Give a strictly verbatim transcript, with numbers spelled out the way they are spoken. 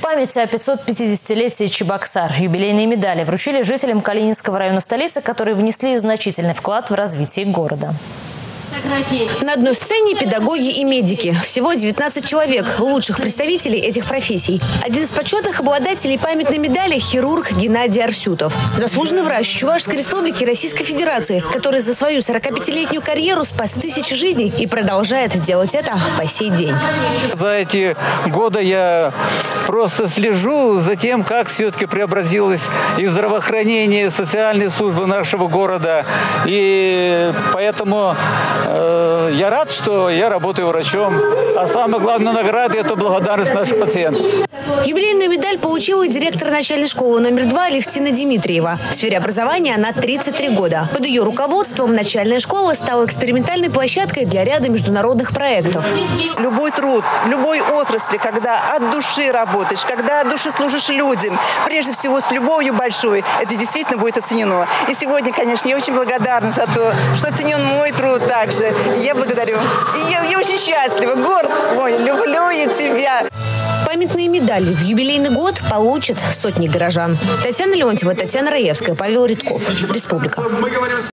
памяти о пятисот пятидесятилетии Чебоксар. Юбилейные медали вручили жителям Калининского района столицы, которые внесли значительный вклад в развитие города. На одной сцене педагоги и медики. Всего девятнадцать человек, лучших представителей этих профессий. Один из почетных обладателей памятной медали – хирург Геннадий Арсютов. Заслуженный врач Чувашской республики Российской Федерации, который за свою сорокапятилетнюю карьеру спас тысячи жизней и продолжает делать это по сей день. За эти годы я просто слежу за тем, как все-таки преобразилось и здравоохранение, и социальные службы нашего города. И поэтому э, я рад, что я работаю врачом. А самая главная награда – это благодарность наших пациентов. Юбилейную медаль получила и директор начальной школы номер два Алевтина Дмитриева. В сфере образования она тридцать три года. Под ее руководством начальная школа стала экспериментальной площадкой для ряда международных проектов. Любой труд, в любой отрасли, когда от души работаешь, когда от души служишь людям, прежде всего с любовью большой, это действительно будет оценено. И сегодня, конечно, я очень благодарна за то, что оценен мой труд также. Я благодарю. И я, я очень счастлива, горд. Ой, люблю я тебя. Памятные медали в юбилейный год получат сотни горожан. Татьяна Леонтьева, Татьяна Раевская, Павел Редков. Республика.